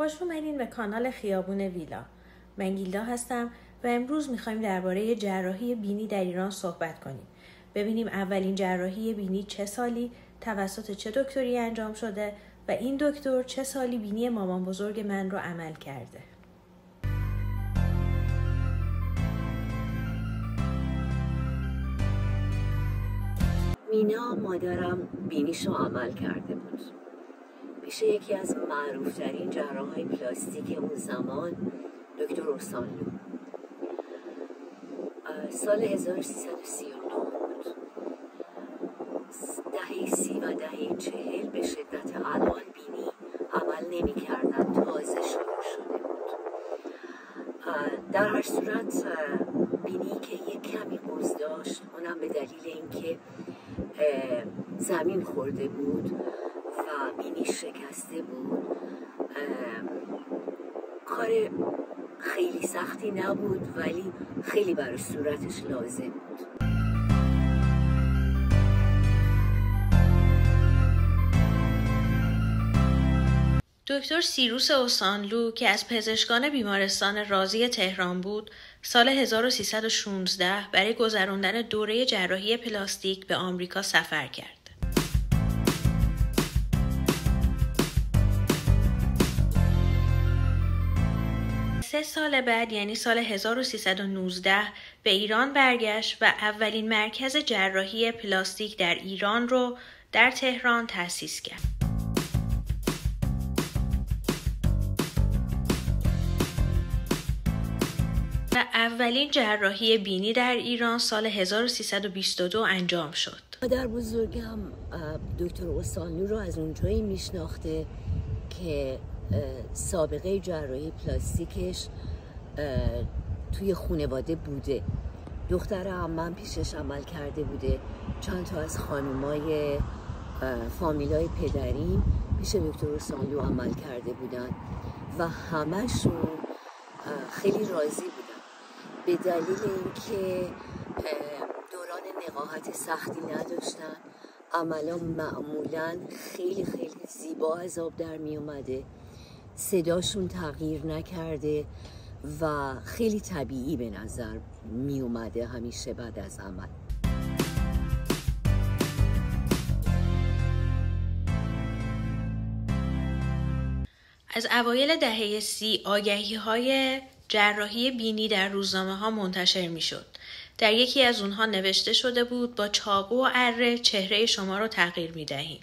خوش اومدین به کانال خیابون ویلا. من گیلدا هستم و امروز میخوایم درباره جراحی بینی در ایران صحبت کنیم. ببینیم اولین جراحی بینی چه سالی توسط چه دکتری انجام شده و این دکتر چه سالی بینی مامان بزرگ من رو عمل کرده. مینا مادرم بینیشو عمل کرده بود پیش یکی از معروفترین جراحای پلاستیک اون زمان، دکتر اوسانلو. سال 1339 بود. دهه 30 و دهه 40 به شدت الان بینی عمل نمی کردن، تازه شروع شده بود. در هر صورت بینی که یک کمی قوز داشت، اونم به دلیل اینکه زمین خورده بود و بینی شکسته بود. کار خیلی سختی نبود ولی خیلی برای صورتش لازم بود. دکتر سیروس اوسانلو که از پزشکان بیمارستان رازی تهران بود، سال 1316 برای گذراندن دوره جراحی پلاستیک به آمریکا سفر کرد. سه سال بعد یعنی سال 1319 به ایران برگشت و اولین مرکز جراحی پلاستیک در ایران رو در تهران تأسیس کرد. و اولین جراحی بینی در ایران سال 1322 انجام شد. مادر بزرگم دکتر اوسانلو رو از اونجایی میشناخته که سابقه جراحی پلاستیکش توی خانواده بوده. دختر عمم پیشش عمل کرده بوده. چند تا از خانمای فامیلای پدریم پیش دکتر اوسانلو عمل کرده بودن و همشون خیلی راضی بودن به دلیل اینکه دوران نقاهت سختی نداشتن. عملا معمولا خیلی زیبا از آب در می اومده، صداشون تغییر نکرده و خیلی طبیعی به نظر می اومده همیشه بعد از عمل. از اوایل دهه 30 آگهی‌های جراحی بینی در روزنامه‌ها منتشر می‌شد. در یکی از اونها نوشته شده بود با چاقو و اره چهره شما رو تغییر می‌دهیم.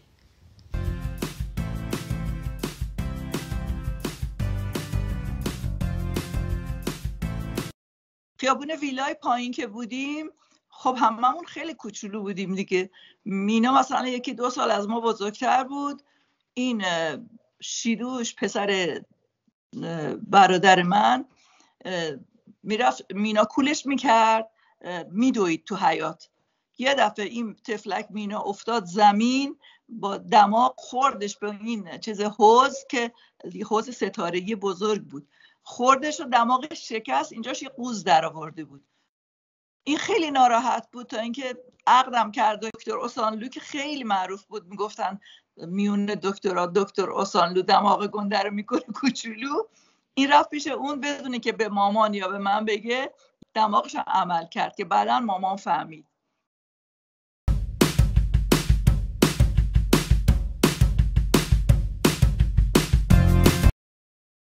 خیابون ویلای پایین که بودیم، خب هممون خیلی کوچولو بودیم دیگه. مینا مثلا 1-2 سال از ما بزرگتر بود. این شیدوش پسر برادر من میرفت مینا کولش میکرد، میدوید تو حیاط. یه دفعه این تفلک مینا افتاد زمین، با دماغ خوردش به این چیز حوض که حوض ستاره‌ای بزرگ بود، خوردش و دماغش شکست، اینجاش یه قوز در آورده بود. این خیلی ناراحت بود تا اینکه عقدم کرد دکتر اوسانلو که خیلی معروف بود، میگفتن میون دکتر اوسانلو دماغ گنده رو میکنه کوچولو. این رفت پیش اون بدونه که به مامان یا به من بگه، دماغش عمل کرد که بعداً مامان فهمید.